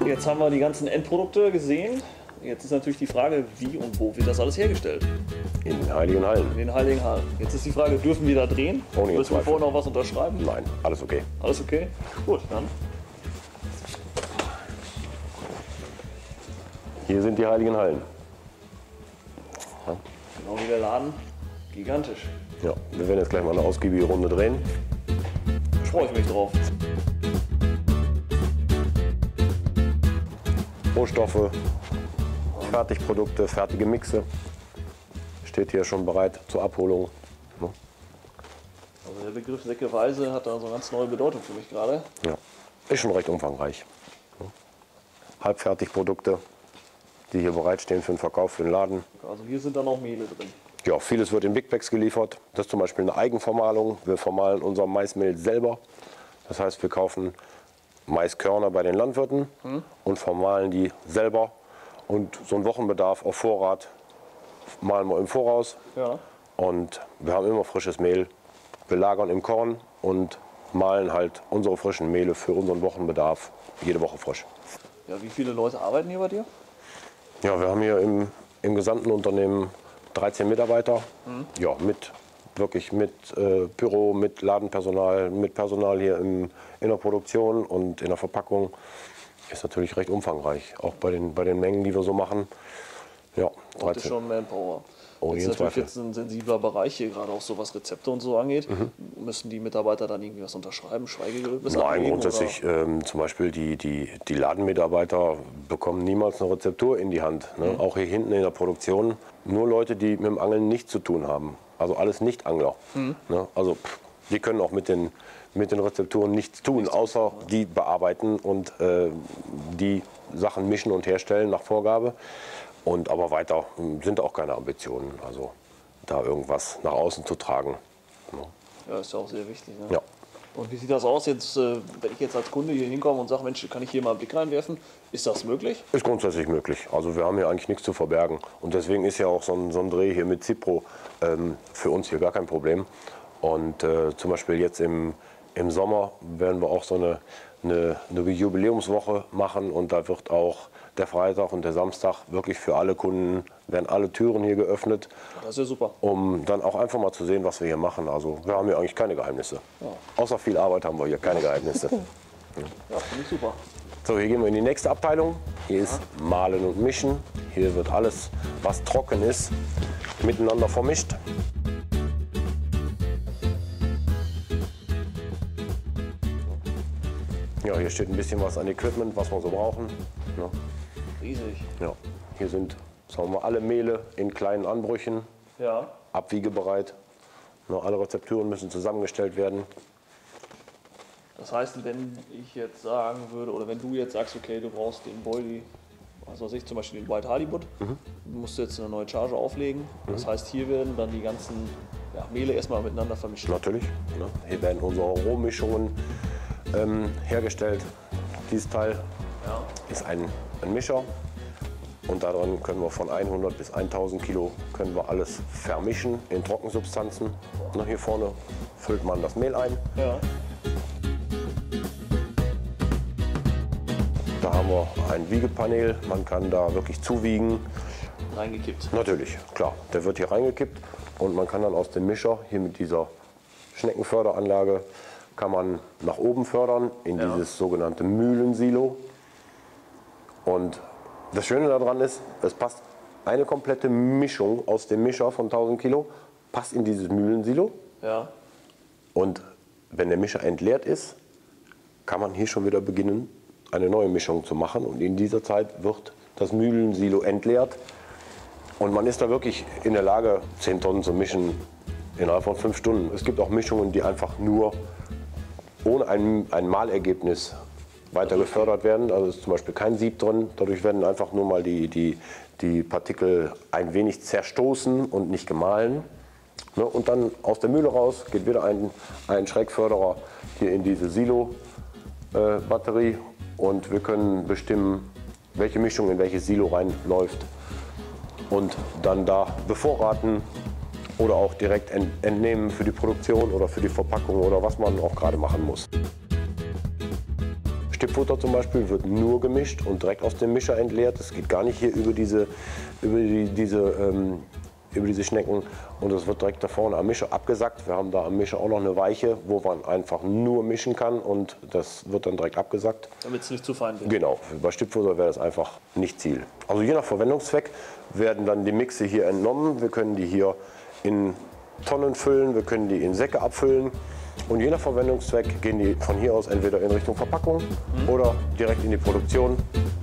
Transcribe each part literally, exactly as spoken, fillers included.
jetzt haben wir die ganzen Endprodukte gesehen. Jetzt ist natürlich die Frage, wie und wo wird das alles hergestellt? In den Heiligen Hallen. In den Heiligen Hallen. Jetzt ist die Frage, dürfen wir da drehen? Ohne Müssen wir vorher noch was unterschreiben? Nein, alles okay. Alles okay? Gut, dann. Hier sind die Heiligen Hallen. Ja. Genau wie der Laden. Gigantisch. Ja, wir werden jetzt gleich mal eine ausgiebige Runde drehen. Da freue ich mich drauf. Rohstoffe, Fertigprodukte, fertige Mixe. Steht hier schon bereit zur Abholung. Also der Begriff Säckeweise hat da so eine ganz neue Bedeutung für mich gerade. Ja, ist schon recht umfangreich. Halbfertigprodukte, die hier bereitstehen für den Verkauf für den Laden. Also hier sind dann auch Mehle drin. Ja, vieles wird in Big Bags geliefert. Das ist zum Beispiel eine Eigenvermahlung. Wir vermahlen unser Maismehl selber. Das heißt, wir kaufen Maiskörner bei den Landwirten mhm. und vermahlen die selber. Und so einen Wochenbedarf auf Vorrat mahlen wir im Voraus. Ja. Und wir haben immer frisches Mehl. Wir lagern im Korn und mahlen halt unsere frischen Mehle für unseren Wochenbedarf jede Woche frisch. Ja, wie viele Leute arbeiten hier bei dir? Ja, wir haben hier im, im gesamten Unternehmen dreizehn Mitarbeiter. Mhm. Ja, mit wirklich mit äh, Büro, mit Ladenpersonal, mit Personal hier im, in der Produktion und in der Verpackung. Ist natürlich recht umfangreich, auch bei den, bei den Mengen, die wir so machen. Ja, das ist schon Manpower. Oh, das ist natürlich jetzt ein sensibler Bereich hier, gerade auch so was Rezepte und so angeht. Mhm. Müssen die Mitarbeiter dann irgendwie was unterschreiben, Schweigegelöbnis Nein, angeben, grundsätzlich ähm, zum Beispiel die, die, die Ladenmitarbeiter bekommen niemals eine Rezeptur in die Hand. Ne? Mhm. Auch hier hinten in der Produktion. Nur Leute, die mit dem Angeln nichts zu tun haben. Also alles Nicht-Angler. Mhm. Ne? Also pff, die können auch mit den, mit den Rezepturen nichts tun, nichts außer tun, die bearbeiten und äh, die Sachen mischen und herstellen nach Vorgabe. Und aber weiter sind auch keine Ambitionen, also da irgendwas nach außen zu tragen. Ja, ist ja auch sehr wichtig. Ne? Ja. Und wie sieht das aus, jetzt, wenn ich jetzt als Kunde hier hinkomme und sage, Mensch, kann ich hier mal einen Blick reinwerfen? Ist das möglich? Ist grundsätzlich möglich. Also wir haben hier eigentlich nichts zu verbergen. Und deswegen ist ja auch so ein, so ein Dreh hier mit Cipro ähm, für uns hier gar kein Problem. Und äh, zum Beispiel jetzt im, im Sommer werden wir auch so eine, eine, eine Jubiläumswoche machen. Und da wird auch der Freitag und der Samstag wirklich für alle Kunden, werden alle Türen hier geöffnet. Das ist ja super. Um dann auch einfach mal zu sehen, was wir hier machen. Also wir haben hier eigentlich keine Geheimnisse. Ja. Außer viel Arbeit haben wir hier keine Geheimnisse. Ja, finde ich super. So, hier gehen wir in die nächste Abteilung. Hier ist Mahlen und Mischen. Hier wird alles, was trocken ist, miteinander vermischt. Ja, hier steht ein bisschen was an Equipment, was wir so brauchen. Ja. Riesig. Ja, hier sind, sagen wir, alle Mehle in kleinen Anbrüchen, ja. abwiegebereit. Ja, alle Rezepturen müssen zusammengestellt werden. Das heißt, wenn ich jetzt sagen würde, oder wenn du jetzt sagst, okay, du brauchst den Boilie, was weiß ich, zum Beispiel den White Halibut, mhm. musst du jetzt eine neue Charge auflegen. Mhm. Das heißt, hier werden dann die ganzen ja, Mehle erstmal miteinander vermischt. Natürlich. Ne? Hier werden unsere Rohmischungen ähm, hergestellt. Dieses Teil ja. ist ein, ein Mischer. Und darin können wir von hundert bis tausend Kilo können wir alles vermischen in Trockensubstanzen. Na, hier vorne füllt man das Mehl ein. Ja. Da haben wir ein Wiegepanel, man kann da wirklich zuwiegen. Reingekippt? Natürlich, klar. Der wird hier reingekippt und man kann dann aus dem Mischer, hier mit dieser Schneckenförderanlage, kann man nach oben fördern in ja. dieses sogenannte Mühlensilo. Und das Schöne daran ist, es passt eine komplette Mischung aus dem Mischer von tausend Kilo, passt in dieses Mühlensilo. Ja. Und wenn der Mischer entleert ist, kann man hier schon wieder beginnen, eine neue Mischung zu machen. Und in dieser Zeit wird das Mühlensilo entleert. Und man ist da wirklich in der Lage, zehn Tonnen zu mischen innerhalb von fünf Stunden. Es gibt auch Mischungen, die einfach nur ohne ein, ein Mahlergebnis weiter gefördert werden. Also ist zum Beispiel kein Sieb drin. Dadurch werden einfach nur mal die, die, die Partikel ein wenig zerstoßen und nicht gemahlen. Und dann aus der Mühle raus geht wieder ein, ein Schrägförderer hier in diese Silo-Batterie. Und wir können bestimmen, welche Mischung in welches Silo reinläuft. Und dann da bevorraten oder auch direkt entnehmen für die Produktion oder für die Verpackung oder was man auch gerade machen muss. Stippfutter zum Beispiel wird nur gemischt und direkt aus dem Mischer entleert. Das geht gar nicht hier über diese, über die, diese, ähm, über diese Schnecken. Und das wird direkt da vorne am Mischer abgesackt. Wir haben da am Mischer auch noch eine Weiche, wo man einfach nur mischen kann und das wird dann direkt abgesackt. Damit es nicht zu fein wird. Genau, bei Stippfutter wäre das einfach nicht Ziel. Also je nach Verwendungszweck werden dann die Mixe hier entnommen. Wir können die hier in Tonnen füllen, wir können die in Säcke abfüllen. Und je nach Verwendungszweck gehen die von hier aus entweder in Richtung Verpackung mhm. oder direkt in die Produktion.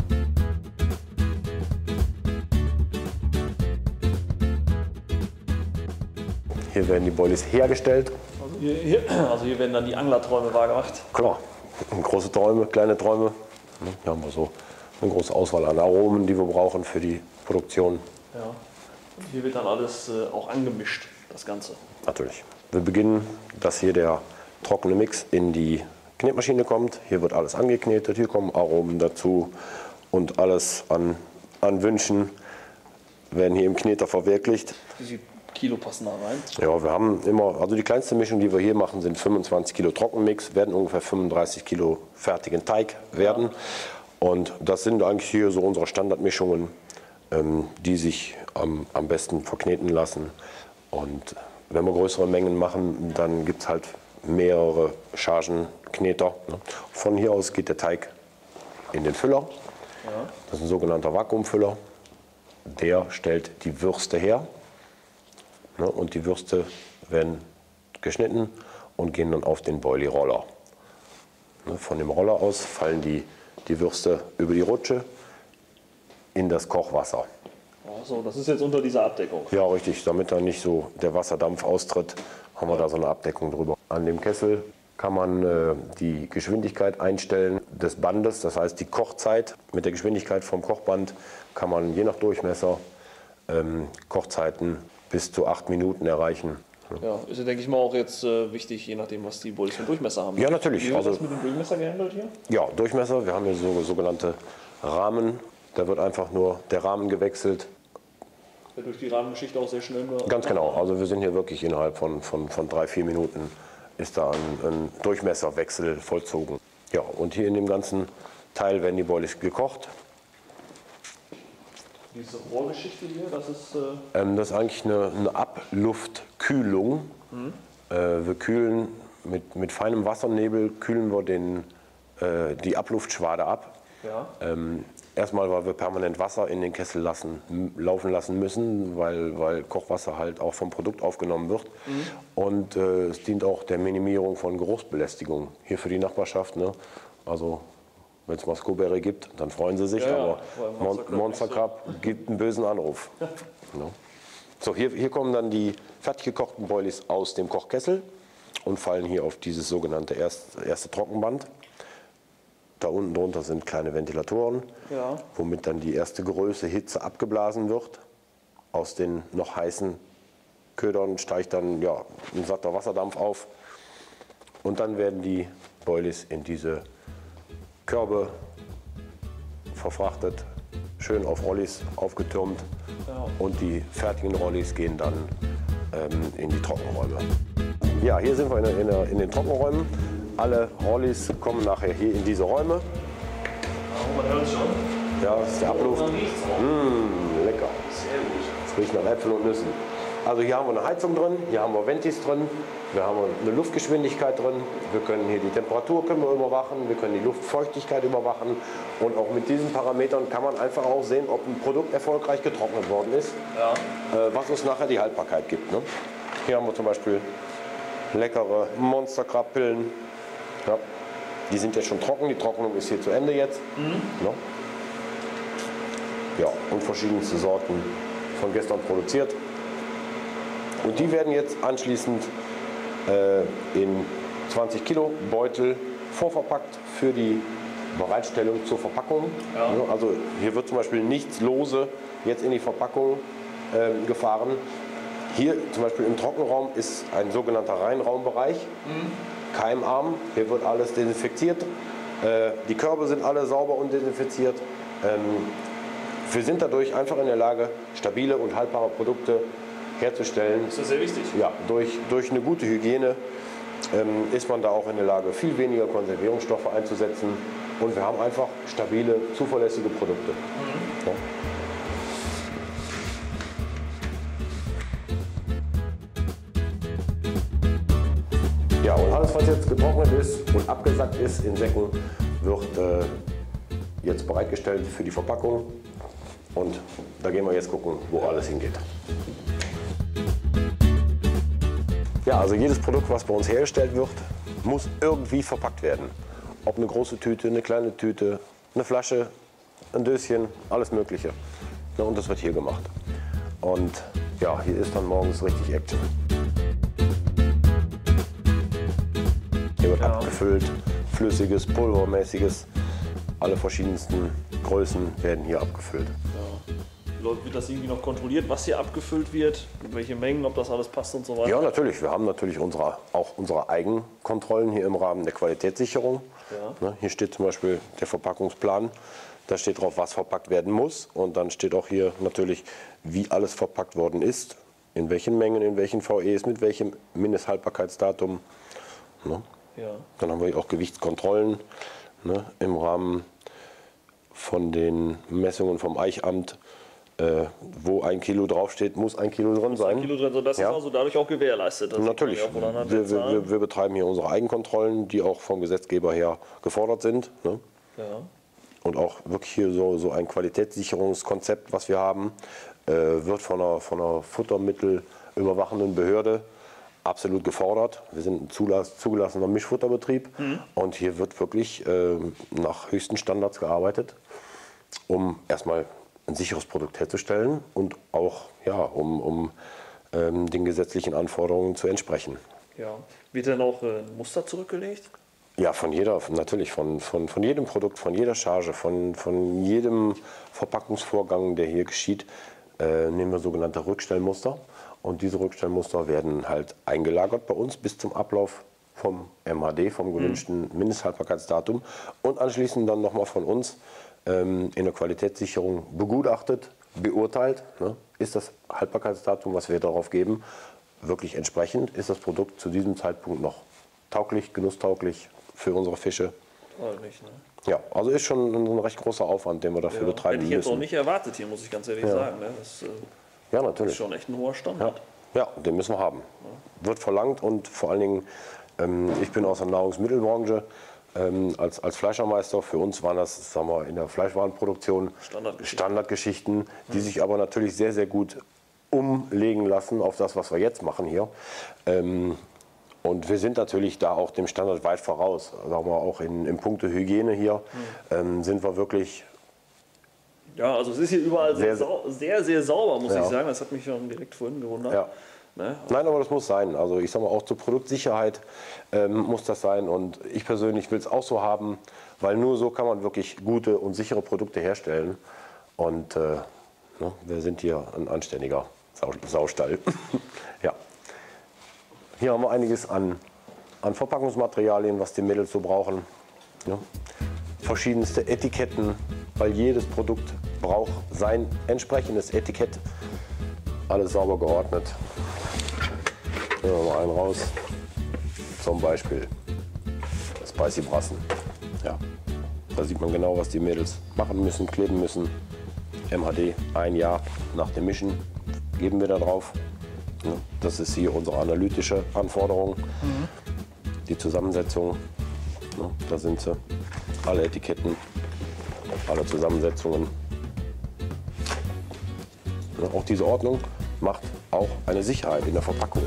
Hier werden die Boilies hergestellt. Also hier, hier, also hier werden dann die Anglerträume wahrgemacht. Klar, große Träume, kleine Träume. Hier haben wir so eine große Auswahl an Aromen, die wir brauchen für die Produktion. Ja. Und hier wird dann alles äh, auch angemischt, das Ganze. Natürlich. Wir beginnen, dass hier der trockene Mix in die Knetmaschine kommt. Hier wird alles angeknetet, hier kommen Aromen dazu und alles an, an Wünschen werden hier im Kneter verwirklicht. Wie viel Kilo passen da rein? Ja, wir haben immer, also die kleinste Mischung, die wir hier machen, sind fünfundzwanzig Kilo Trockenmix, werden ungefähr fünfunddreißig Kilo fertigen Teig werden. Ja. Und das sind eigentlich hier so unsere Standardmischungen, ähm, die sich am, am besten verkneten lassen. Und wenn wir größere Mengen machen, dann gibt es halt mehrere Chargenkneter. Von hier aus geht der Teig in den Füller. Ja. Das ist ein sogenannter Vakuumfüller. Der stellt die Würste her. Und die Würste werden geschnitten und gehen dann auf den Boilie-Roller. Von dem Roller aus fallen die, die Würste über die Rutsche in das Kochwasser. So, das ist jetzt unter dieser Abdeckung. Ja, richtig. Damit da nicht so der Wasserdampf austritt, haben wir da so eine Abdeckung drüber. An dem Kessel kann man äh, die Geschwindigkeit einstellen des Bandes. Das heißt, die Kochzeit mit der Geschwindigkeit vom Kochband kann man je nach Durchmesser ähm, Kochzeiten bis zu acht Minuten erreichen. Ja, ist ja, denke ich mal, auch jetzt äh, wichtig, je nachdem, was die Boilies für einen Durchmesser haben. Ja, natürlich. Wie wird also, das mit dem Durchmesser gehandelt hier? Ja, Durchmesser. Wir haben hier so sogenannte Rahmen. Da wird einfach nur der Rahmen gewechselt. Ja, durch die Rahmengeschichte auch sehr schnell. Ganz genau. Also wir sind hier wirklich innerhalb von, von, von drei, vier Minuten ist da ein, ein Durchmesserwechsel vollzogen. Ja, und hier in dem ganzen Teil werden die Boilies gekocht. Diese Rohrgeschichte hier, das ist... Äh ähm, das ist eigentlich eine, eine Abluftkühlung. Mhm. Äh, wir kühlen mit, mit feinem Wassernebel, kühlen wir den, äh, die Abluftschwade ab. Ja. Ähm, erstmal, weil wir permanent Wasser in den Kessel lassen, laufen lassen müssen, weil, weil Kochwasser halt auch vom Produkt aufgenommen wird. Mhm. Und äh, es dient auch der Minimierung von Geruchsbelästigung hier für die Nachbarschaft. Ne? Also wenn es mal Scoberry gibt, dann freuen sie sich, ja, aber ja, Mon Monster Crab gibt einen bösen Anruf. Ja. So, hier, hier kommen dann die fertig gekochten Boilies aus dem Kochkessel und fallen hier auf dieses sogenannte erste, erste Trockenband. Da unten drunter sind kleine Ventilatoren, ja. womit dann die erste Größe Hitze abgeblasen wird. Aus den noch heißen Ködern steigt dann ja, ein satter Wasserdampf auf. Und dann werden die Boilies in diese Körbe verfrachtet, schön auf Rollis aufgetürmt. Ja. Und die fertigen Rollis gehen dann ähm, in die Trockenräume. Ja, hier sind wir in, in, in den Trockenräumen. Alle Rollis kommen nachher hier in diese Räume. Oh, man hört es schon. Ja, das ist der Abluft. Mmh, lecker. Sehr gut. Es riecht nach Äpfeln und Nüssen. Also hier haben wir eine Heizung drin, hier haben wir Ventis drin, wir haben eine Luftgeschwindigkeit drin, wir können hier die Temperatur können wir überwachen, wir können die Luftfeuchtigkeit überwachen und auch mit diesen Parametern kann man einfach auch sehen, ob ein Produkt erfolgreich getrocknet worden ist, ja. äh, was uns nachher die Haltbarkeit gibt. Ne? Hier haben wir zum Beispiel leckere Monster Crab Pillen. Ja, die sind jetzt schon trocken, die Trocknung ist hier zu Ende jetzt. Mhm. Ja. Ja, und verschiedenste Sorten von gestern produziert. Und die werden jetzt anschließend äh, in zwanzig Kilo Beutel vorverpackt für die Bereitstellung zur Verpackung. Ja. Ja, also hier wird zum Beispiel nichts lose jetzt in die Verpackung äh, gefahren. Hier zum Beispiel im Trockenraum ist ein sogenannter Reinraumbereich, mhm. keimarm. Hier wird alles desinfiziert. Äh, die Körbe sind alle sauber und desinfiziert. Ähm, wir sind dadurch einfach in der Lage, stabile und haltbare Produkte herzustellen. Das ist sehr wichtig. Ja, durch, durch eine gute Hygiene ähm, ist man da auch in der Lage, viel weniger Konservierungsstoffe einzusetzen und wir haben einfach stabile, zuverlässige Produkte. Mhm. Ja. Ja, und alles, was jetzt getrocknet ist und abgesackt ist in Säcken, wird äh, jetzt bereitgestellt für die Verpackung. Und da gehen wir jetzt gucken, wo alles hingeht. Ja, also jedes Produkt, was bei uns hergestellt wird, muss irgendwie verpackt werden. Ob eine große Tüte, eine kleine Tüte, eine Flasche, ein Döschen, alles Mögliche. Und das wird hier gemacht. Und ja, hier ist dann morgens richtig Action. Hier wird ja. abgefüllt, flüssiges, pulvermäßiges, alle verschiedensten Größen werden hier abgefüllt. Ja. Wird das irgendwie noch kontrolliert, was hier abgefüllt wird, mit welchen Mengen, ob das alles passt und so weiter? Ja, natürlich. Wir haben natürlich unsere, auch unsere Eigenkontrollen hier im Rahmen der Qualitätssicherung. Ja. Hier steht zum Beispiel der Verpackungsplan. Da steht drauf, was verpackt werden muss. Und dann steht auch hier natürlich, wie alles verpackt worden ist, in welchen Mengen, in welchen V Es, mit welchem Mindesthaltbarkeitsdatum. Ne? Ja. Dann haben wir hier auch Gewichtskontrollen, ne, im Rahmen von den Messungen vom Eichamt. Äh, wo ein Kilo draufsteht, muss ein Kilo drin sein. Ein Kilo drin, so das ja. ist also dadurch auch gewährleistet. Das Natürlich. Auch wir, wir, wir betreiben hier unsere Eigenkontrollen, die auch vom Gesetzgeber her gefordert sind. Ne? Ja. Und auch wirklich hier so, so ein Qualitätssicherungskonzept, was wir haben, äh, wird von einer, von einer futtermittelüberwachenden Behörde absolut gefordert. Wir sind ein zulass, zugelassener Mischfutterbetrieb mhm. und hier wird wirklich äh, nach höchsten Standards gearbeitet, um erstmal ein sicheres Produkt herzustellen und auch ja, um, um ähm, den gesetzlichen Anforderungen zu entsprechen. Ja. Wird denn auch äh, ein Muster zurückgelegt? Ja, von jeder, natürlich, von, von, von jedem Produkt, von jeder Charge, von, von jedem Verpackungsvorgang, der hier geschieht, äh, nehmen wir sogenannte Rückstellmuster. Und diese Rückstellmuster werden halt eingelagert bei uns bis zum Ablauf vom M H D, vom gewünschten mhm. Mindesthaltbarkeitsdatum und anschließend dann nochmal von uns in der Qualitätssicherung begutachtet, beurteilt, ne, ist das Haltbarkeitsdatum, was wir darauf geben, wirklich entsprechend? Ist das Produkt zu diesem Zeitpunkt noch tauglich, genusstauglich für unsere Fische? Nicht, ne? Ja, also ist schon ein recht großer Aufwand, den wir dafür ja. betreiben müssen. Hätte ich jetzt auch nicht erwartet hier, muss ich ganz ehrlich ja. sagen. Ne? Das äh, ja, natürlich. ist schon echt ein hoher Standard. Ja, ja, den müssen wir haben. Ja. Wird verlangt und vor allen Dingen, ähm, ich bin aus der Nahrungsmittelbranche, Ähm, als, als Fleischermeister. Für uns waren das, sagen wir, in der Fleischwarenproduktion Standardgeschichten, Standardgeschichten die mhm. sich aber natürlich sehr, sehr gut umlegen lassen auf das, was wir jetzt machen hier. Ähm, und wir sind natürlich da auch dem Standard weit voraus. Sagen wir, auch in, in puncto Hygiene hier mhm. ähm, sind wir wirklich... Ja, also es ist hier überall sehr, sehr, sehr, sehr sauber, muss ja. ich sagen. Das hat mich schon direkt vorhin gewundert. Ja. Ne? Nein, aber das muss sein. Also ich sage mal, auch zur Produktsicherheit ähm, muss das sein. Und ich persönlich will es auch so haben, weil nur so kann man wirklich gute und sichere Produkte herstellen. Und äh, ne, wir sind hier ein anständiger Sau Saustall. Ja. Hier haben wir einiges an, an Verpackungsmaterialien, was die Mädels so brauchen. Ja. Verschiedenste Etiketten, weil jedes Produkt braucht sein entsprechendes Etikett. Alles sauber geordnet. Nehmen wir mal einen raus. Zum Beispiel Spicy Brassen. Ja. Da sieht man genau, was die Mädels machen müssen, kleben müssen. M H D, ein Jahr nach dem Mischen geben wir da drauf. Das ist hier unsere analytische Anforderung. Mhm. Die Zusammensetzung, da sind sie. Alle Etiketten, alle Zusammensetzungen. Auch diese Ordnung macht auch eine Sicherheit in der Verpackung.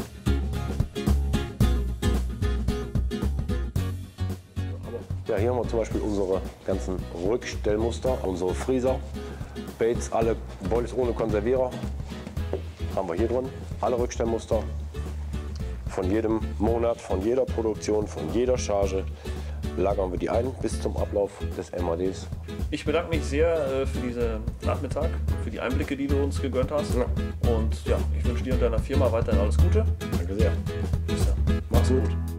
Ja, hier haben wir zum Beispiel unsere ganzen Rückstellmuster, unsere Freezer, Baits, alle Boilies ohne Konservierer haben wir hier drin. Alle Rückstellmuster von jedem Monat, von jeder Produktion, von jeder Charge lagern wir die ein bis zum Ablauf des M H Ds. Ich bedanke mich sehr äh, für diesen Nachmittag, für die Einblicke, die du uns gegönnt hast. Ja. Und ja, ich wünsche dir und deiner Firma weiterhin alles Gute. Danke sehr. Bis dann. Mach's gut.